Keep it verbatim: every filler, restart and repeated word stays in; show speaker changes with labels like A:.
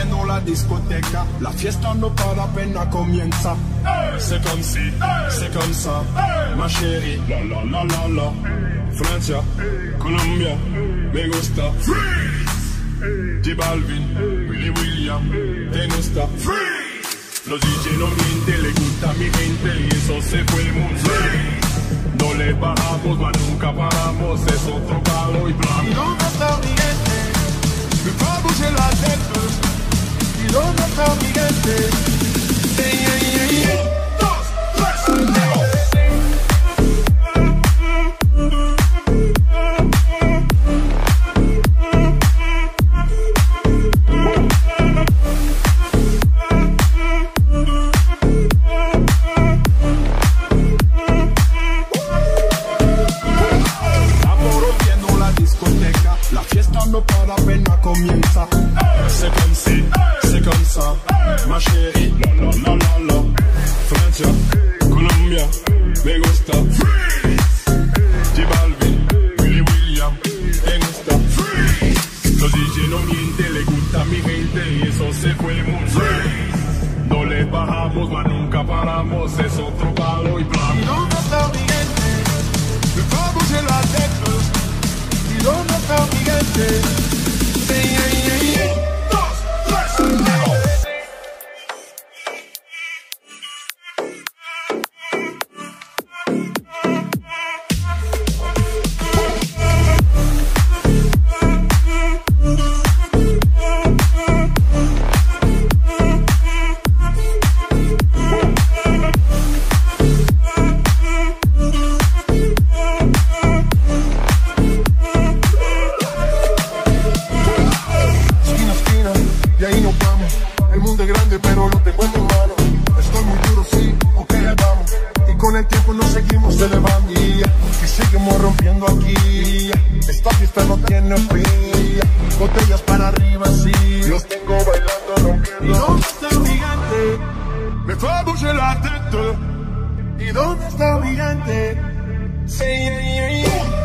A: rompiendo la discoteca, la fiesta no para apenas comienza. C'est comme si, c'est comme ça, ma chérie, la la la la la. Francia, Colombia, me gusta. Freeze, J Balvin, Willy William, te gusta. Freeze, los D J no mienten, le gusta a mi gente y eso se fue el mundo. Freeze, no le bajamos, mas nunca paramos, es otro palo y blanco.
B: ¿Y dónde está mi gente? Me va a bouger la tête. ¿Y dónde está mi gente? Hey, hey, hey, hey.
A: Dos, tres, go. La fiesta no para apenas comienza. C'est comme si, c'est comme ça, ma chérie, la la la la la. Francia, Colombia, me gusta. Freeze, J Balvin, Willy William, te gusta. Freeze, los D J no mienten, le gusta a mi gente y eso se fue el mundo. Freeze, no le bajamos, mas nunca paramos, es otro palo y blanco.
B: ¿Y dónde está mi gente? Me va a bouger la tête. ¿Y dónde está mi gente? Hey, hey, hey, hey.
A: Dos, tres, go.
B: Y ahí nos vamos. El mundo es grande pero lo tengo en mi mano. Estoy muy duro, sí, ok, ahí vamos. Y con el tiempo nos seguimos elevando y, y seguimos rompiendo aquí. Esta fiesta no tiene fin. Botellas para arriba, sí. Los tengo bailando, rompiendo. ¿Y dónde está mi gente? Me fue a bouger la tête. ¿Y dónde está mi gente? Sí, yeah, yeah, yeah.